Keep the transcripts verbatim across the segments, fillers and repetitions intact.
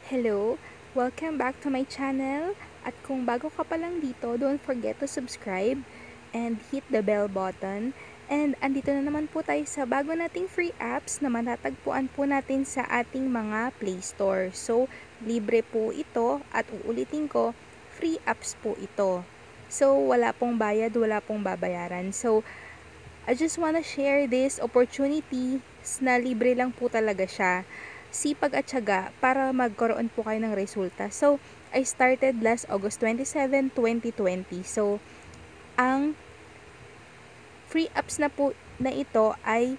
Hello! Welcome back to my channel. At kung bago ka pa lang dito, don't forget to subscribe and hit the bell button. And andito na naman po tayo sa bago nating free apps na matatagpuan po natin sa ating mga Play Store. So, libre po ito at uulitin ko, free apps po ito. So, wala pong bayad, wala pong babayaran. So, I just wanna share this opportunity na libre lang po talaga siya. Sipag at tiyaga para magkaroon po kayo ng resulta. So, I started last August twenty-seventh, twenty twenty. So, ang free apps na po na ito ay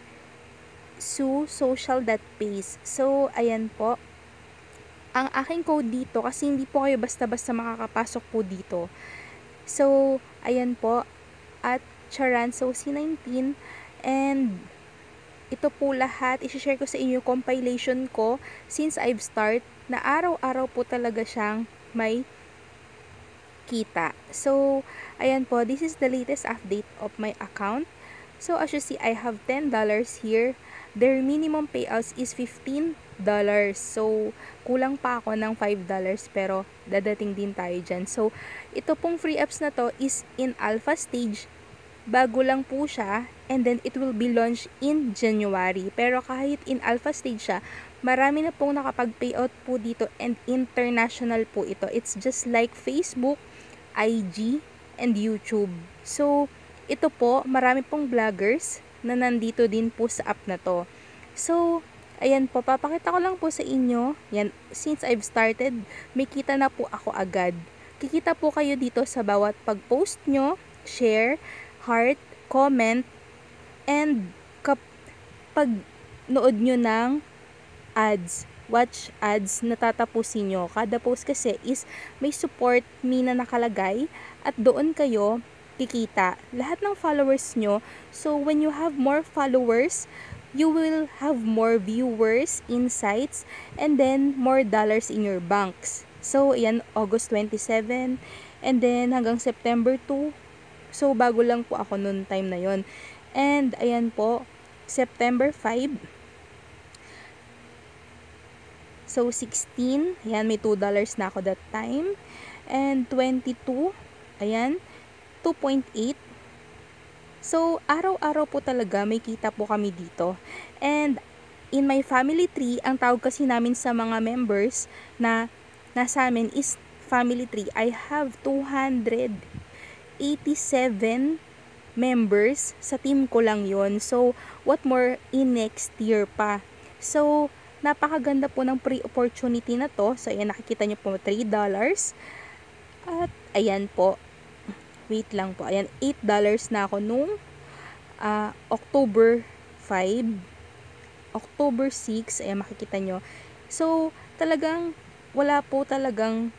susocial.pays. So, ayan po. Ang aking code dito, kasi hindi po kayo basta-basta makakapasok po dito. So, ayan po. At Charan, so C nineteen. And ito po lahat, isi-share ko sa inyo compilation ko since I've start na araw-araw po talaga siyang may kita. So, ayan po, this is the latest update of my account. So, as you see, I have ten dollars here. Their minimum payouts is fifteen dollars. So, kulang pa ako ng five dollars pero dadating din tayo dyan. So, ito pong free apps na to is in alpha stage. Bago lang po siya, and then it will be launched in January. Pero kahit in alpha stage siya, marami na pong nakapag-payout po dito and international po ito. It's just like Facebook, I G, and YouTube. So, ito po, marami pong vloggers na nandito din po sa app na to. So, ayan po, papakita ko lang po sa inyo. Yan, since I've started, may kita na po ako agad. Kikita po kayo dito sa bawat pag-post nyo, share, heart, comment, and kapag nood nyo ng ads, watch ads, natatapusin nyo. Kada post kasi is may support me na nakalagay at doon kayo kikita. Lahat ng followers nyo. So, when you have more followers, you will have more viewers, insights, and then more dollars in your banks. So, ayan, August twenty-seventh, and then hanggang September two. So, bago lang po ako noon time na yon. And, ayan po, September five. So, sixteen. Ayan, may two dollars na ako that time. And, twenty-two. Ayan, two point eight. So, araw-araw po talaga may kita po kami dito. And, in my family tree, ang tawag kasi namin sa mga members na nasa amin is family tree. I have two hundred eighty-seven members. Sa team ko lang yon. So, what more in next year pa. So, napakaganda po ng pre-opportunity na to. So, ayan, nakikita nyo po three dollars. At, ayan po. Wait lang po. Ayan, eight dollars na ako nung uh, October five. October six. Ayan, makikita nyo. So, talagang, wala po talagang,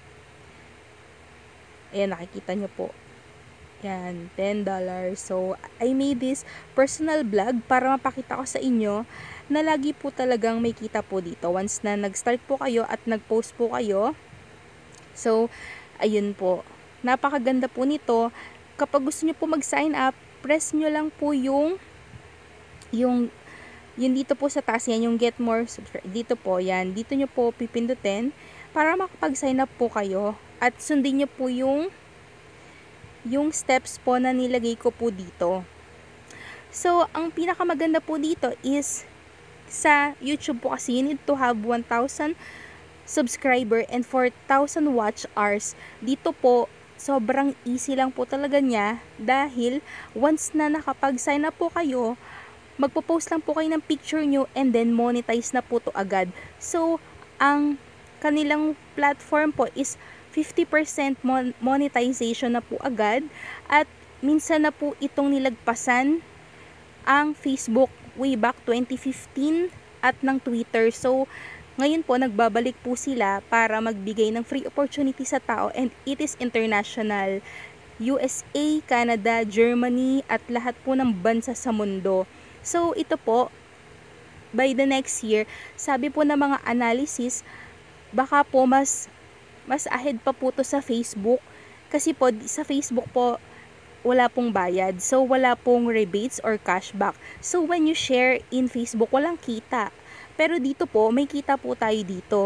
ayan, nakikita nyo po. Yan, ten dollars. So, I made this personal vlog para mapakita ko sa inyo na lagi po talagang may kita po dito. Once na nag-start po kayo at nag-post po kayo. So, ayun po. Napakaganda po nito. Kapag gusto nyo po mag-sign up, press nyo lang po yung yung yung dito po sa taas yan, yung get more subscribe. Dito po, yan. Dito nyo po pipindutin para makapag-sign up po kayo at sundin nyo po yung yung steps po na nilagay ko po dito. So, ang pinakamaganda po dito is sa YouTube po kasi you need to have one thousand subscriber and four thousand watch hours. Dito po, sobrang easy lang po talaga niya dahil once na nakapag-sign up po kayo, magpo-post lang po kayo ng picture nyo and then monetize na po to agad. So, ang kanilang platform po is fifty percent mon monetization na po agad at minsan na po itong nilagpasan ang Facebook way back twenty fifteen at ng Twitter. So, ngayon po nagbabalik po sila para magbigay ng free opportunity sa tao and it is international. U S A, Canada, Germany at lahat po ng bansa sa mundo. So, ito po by the next year, sabi po ng mga analysis, baka po mas mas ahead pa po to sa Facebook kasi po sa Facebook po wala pong bayad, so wala pong rebates or cashback. So when you share in Facebook, walang kita, pero dito po may kita po tayo dito.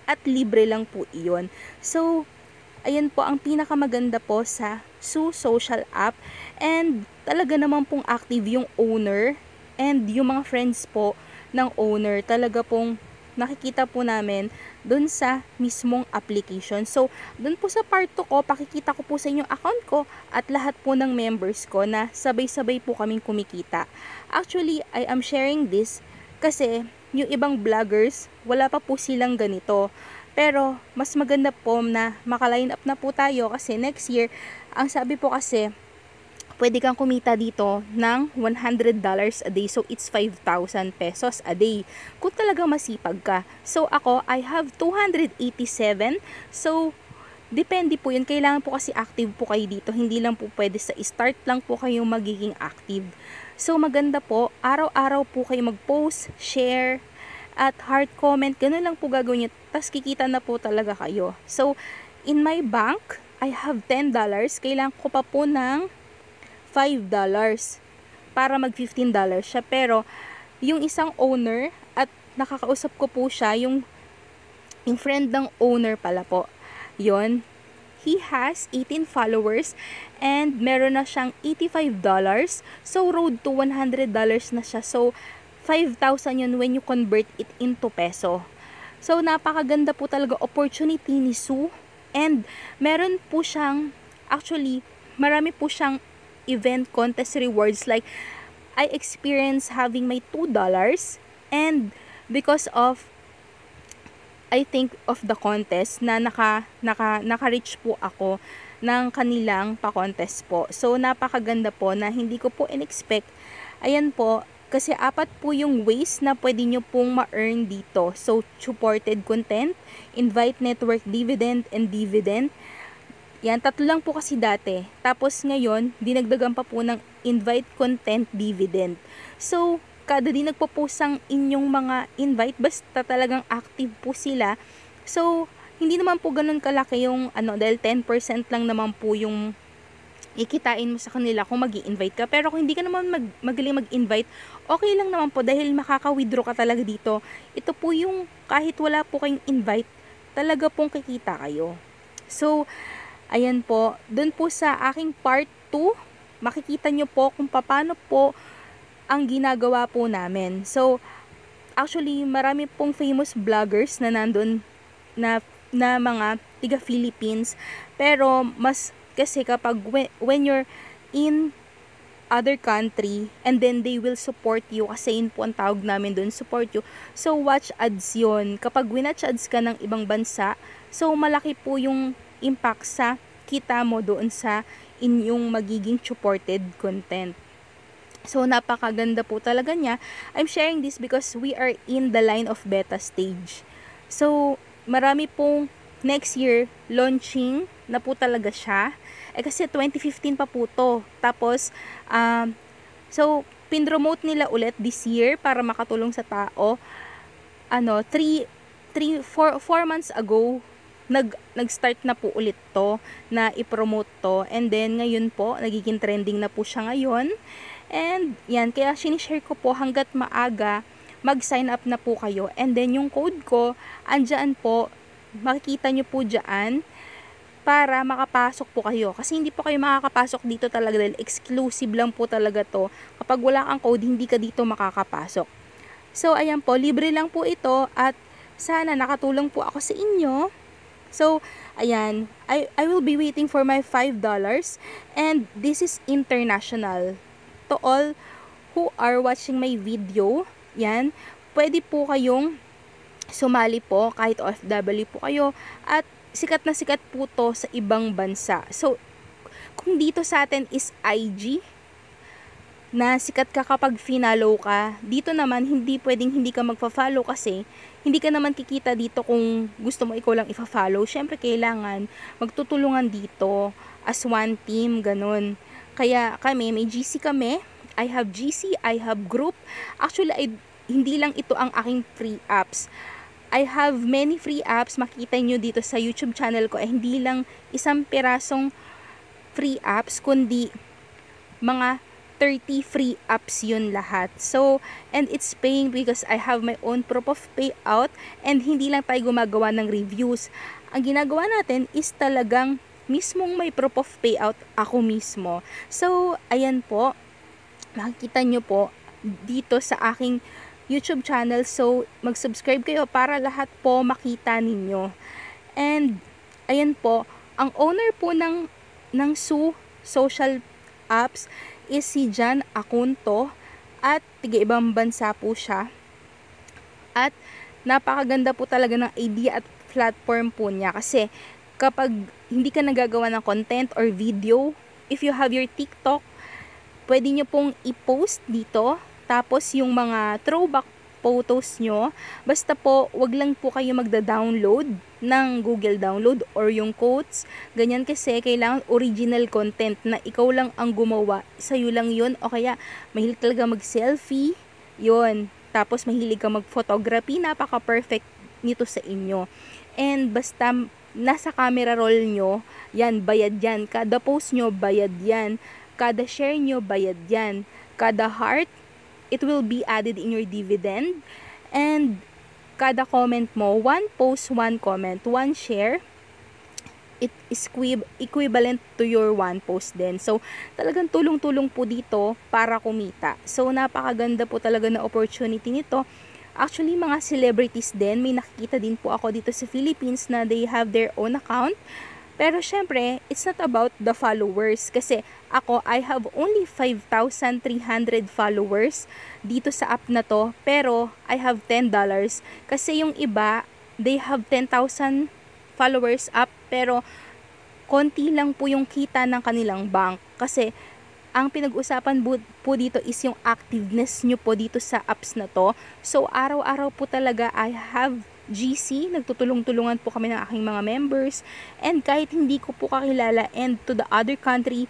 at libre lang po iyon. So, ayan po ang pinakamaganda po sa Su social app, and talaga naman pong active yung owner and yung mga friends po ng owner. Talaga pong nakikita po namin dun sa mismong application. So, dun po sa part two ko, pakikita ko po sa inyo account ko at lahat po ng members ko na sabay-sabay po kaming kumikita. Actually, I am sharing this kasi yung ibang vloggers, wala pa po silang ganito. Pero, mas maganda po na maka-line up na po tayo kasi next year, ang sabi po kasi, pwede kang kumita dito ng one hundred dollars a day. So, it's five thousand pesos a day. Kung talagang masipag ka. So, ako, I have two hundred eighty-seven. So, depende po yun. Kailangan po kasi active po kayo dito. Hindi lang po pwede sa start lang po kayo magiging active. So, maganda po. Araw-araw po kayo mag-post, share, at heart comment. Ganun lang po gagawin nyo. Tapos, kikita na po talaga kayo. So, in my bank, I have ten dollars. Kailangan ko pa po ng five dollars para mag fifteen dollars siya. Pero, yung isang owner, at nakakausap ko po siya, yung, yung friend ng owner pala po, yon, he has eighteen followers and meron na siyang eighty-five dollars. So, road to one hundred dollars na siya. So, five thousand yun when you convert it into peso. So, napakaganda po talaga opportunity ni Su. And, meron po siyang, actually, marami po siyang event contest rewards. Like, I experienced having my two dollars, and because of I think of the contest na naka naka naka-reach po ako ng kanilang pa-contest po. So napakaganda po na hindi ko po in-expect. Ayan po, kasi apat po yung ways na pwede nyo pong ma-earn dito. So supported content, invite network dividend, and dividend. Yan, tatlo lang po kasi dati. Tapos ngayon, dinagdagan pa po ng invite content dividend. So, kada din nagpo-post ang inyong mga invite, basta talagang active po sila. So, hindi naman po ganun kalaki yung, ano, dahil ten percent lang naman po yung ikitain mo sa kanila kung mag-i-invite ka. Pero kung hindi ka naman mag magaling mag-invite, okay lang naman po dahil makaka-withdraw ka talaga dito. Ito po yung kahit wala po kayong invite, talaga pong kikita kayo. So, ayan po, dun po sa aking part two, makikita nyo po kung paano po ang ginagawa po namin. So, actually, marami pong famous vloggers na nandun na, na mga tiga Philippines. Pero, mas kasi kapag when, when you're in other country and then they will support you, kasi yun po ang tawag namin dun, support you. So, watch ads yun. Kapag winatch ads ka ng ibang bansa, so malaki po yung impact sa kita mo doon sa inyong magiging supported content. So, napakaganda po talaga niya. I'm sharing this because we are in the line of beta stage. So, marami pong next year launching na po talaga siya. Eh kasi twenty fifteen pa po to. Tapos, um, so, pinromote nila ulit this year para makatulong sa tao. Ano, three, three, four, four months ago, nag, nag-start na po ulit to na i-promote to. And then, ngayon po, nagiging trending na po siya ngayon. And, yan, kaya sinishare ko po hanggat maaga, mag-sign up na po kayo. And then, yung code ko, andyan po, makikita nyo po dyan, para makapasok po kayo. Kasi hindi po kayo makakapasok dito talaga dahil exclusive lang po talaga to. Kapag wala kang code, hindi ka dito makakapasok. So, ayan po, libre lang po ito at sana nakatulong po ako sa inyo. So, ayan, I, I will be waiting for my five dollars and this is international. To all who are watching my video, yan, pwede po kayong sumali po kahit O F W po kayo at sikat na sikat po to sa ibang bansa. So, kung dito sa atin is I G, na sikat ka kapag finalo ka, dito naman hindi pwedeng hindi ka magpa-follow kasi hindi ka naman kikita dito kung gusto mo ikaw lang ipa-follow. Syempre, kailangan magtutulungan dito as one team, ganun. Kaya kami, may G C kami. I have G C, I have group. Actually, I, hindi lang ito ang aking free apps. I have many free apps, makita nyo dito sa YouTube channel ko, eh hindi lang isang pirasong free apps, kundi mga thirty free apps yun lahat. So, and it's paying because I have my own proof of payout and hindi lang tayo gumagawa ng reviews. Ang ginagawa natin is talagang mismong may proof of payout ako mismo. So, ayan po, makikita nyo po dito sa aking YouTube channel. So, mag-subscribe kayo para lahat po makita ninyo. And, ayan po, ang owner po ng, ng Su Social Apps is si John Acunto at tiga-ibang bansa po siya. At napakaganda po talaga ng idea at platform po niya kasi kapag hindi ka nagagawa ng content or video, if you have your TikTok, pwede nyo pong i-post dito. Tapos yung mga throwback photos nyo, basta po wag lang po kayo magda-download ng Google Download or yung quotes. Ganyan kasi kailangan original content na ikaw lang ang gumawa. Sa'yo lang yun. O kaya mahilig talaga mag-selfie. Yun. Tapos mahilig ka mag-photography. Napaka-perfect nito sa inyo. And basta nasa camera roll nyo, yan, bayad yan. Kada post nyo, bayad yan. Kada share nyo, bayad yan. Kada heart, it will be added in your dividend. And kada comment mo, one post, one comment, one share, it is equivalent to your one post din. So, talagang tulong-tulong po dito para kumita. So, napakaganda po talaga na opportunity nito. Actually, mga celebrities din, may nakikita din po ako dito sa Philippines na they have their own account. Pero syempre, it's not about the followers. Kasi ako, I have only five thousand three hundred followers dito sa app na to. Pero, I have ten dollars. Kasi yung iba, they have ten thousand followers up. Pero, konti lang po yung kita ng kanilang bank. Kasi, ang pinag-usapan po dito is yung activeness nyo po dito sa apps na to. So, araw-araw po talaga I have G C, nagtutulong-tulungan po kami ng aking mga members. And kahit hindi ko po kakilala and to the other country,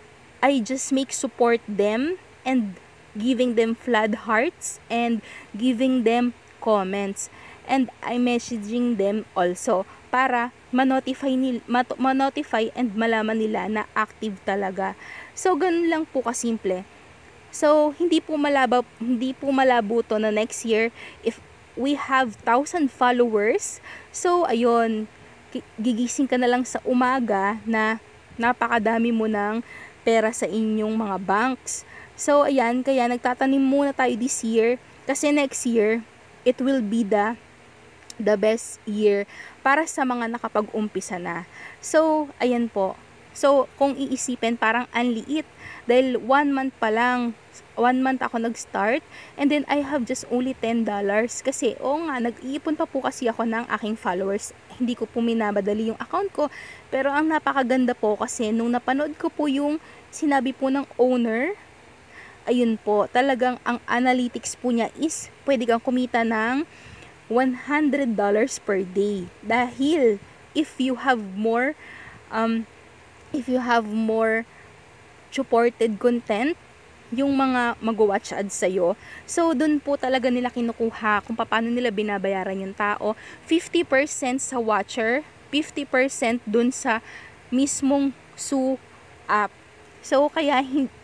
I just make support them and giving them flood hearts and giving them comments. And I'm messaging them also para ma-notify, nil, ma-notify and malaman nila na active talaga. So, ganun lang po kasimple. So, hindi po malabo, hindi po malabo to na next year if we have one thousand followers. So, ayun, gigising ka na lang sa umaga na napakadami mo ng pera sa inyong mga banks. So, ayan, kaya nagtatanim muna tayo this year kasi next year, it will be the the best year para sa mga nakapag-umpisa na. So, ayan po. So, kung iisipin, parang anliit. Dahil one month pa lang, one month ako nag-start, and then I have just only ten dollars. Kasi, oo nga, nag-iipon pa po kasi ako ng aking followers. Hindi ko po minabadali yung account ko. Pero ang napakaganda po kasi, nung napanood ko po yung sinabi po ng owner, ayun po, talagang ang analytics po niya is, pwede kang kumita ng one hundred dollars per day. Dahil, if you have more, um, if you have more supported content, yung mga mag-watch ads sa'yo. So, dun po talaga nila kinukuha kung paano nila binabayaran yung tao. fifty percent sa watcher, fifty percent dun sa mismong Su app. So, kaya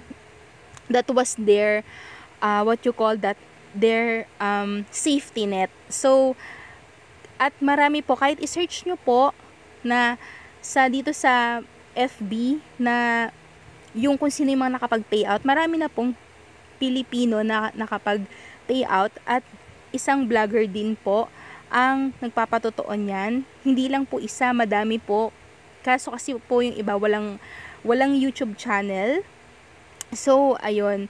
that was their, uh, what you call that, their um, safety net. So, at marami po, kahit i-search nyo po na sa dito sa F B na yung kung sino yung mga nakapag-payout, marami na pong Pilipino na nakapag-payout at isang vlogger din po ang nagpapatotoo niyan. Hindi lang po isa, madami po. Kaso kasi po yung iba walang walang YouTube channel. So, ayun.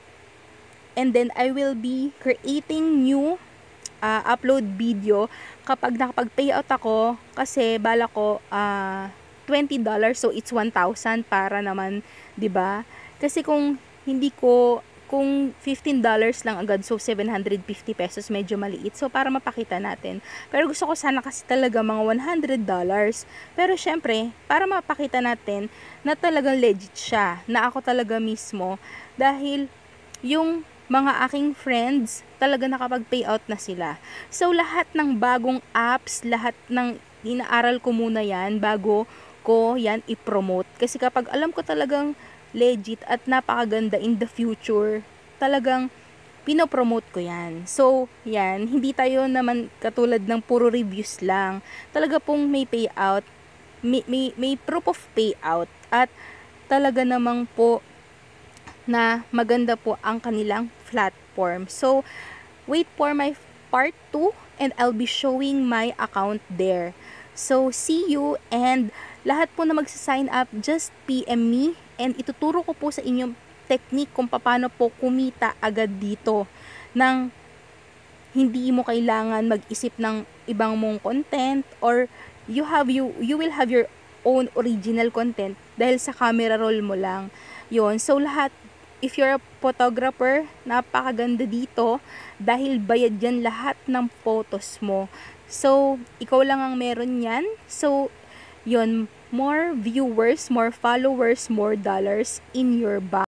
And then I will be creating new uh, upload video kapag nakapag-payout ako kasi bala ko uh, twenty dollars, so it's one thousand para naman, 'di ba? Kasi kung hindi ko, kung fifteen dollars lang agad, so seven hundred fifty pesos, medyo maliit. So para mapakita natin. Pero gusto ko sana kasi talaga mga one hundred dollars. Pero syempre, para mapakita natin na talagang legit siya, na ako talaga mismo, dahil yung mga aking friends talaga nakapag-payout na sila. So lahat ng bagong apps, lahat ng inaaral ko muna yan bago ko yan i-promote. Kasi kapag alam ko talagang legit at napakaganda in the future. Talagang pinopromote ko yan. So, yan, hindi tayo naman katulad ng puro reviews lang. Talaga pong may payout, may, may, may proof of payout, at talaga namang po na maganda po ang kanilang platform. So, wait for my part two and I'll be showing my account there. So, see you, and lahat po na magsa-sign up, just P M me and ituturo ko po sa inyong technique kung paano po kumita agad dito nang hindi mo kailangan mag-isip ng ibang mong content, or you have you you will have your own original content dahil sa camera roll mo lang. Yon. So lahat, if you're a photographer, napakaganda dito dahil bayad yan lahat ng photos mo. So ikaw lang ang meron yan. So yon, more viewers, more followers, more dollars in your bank.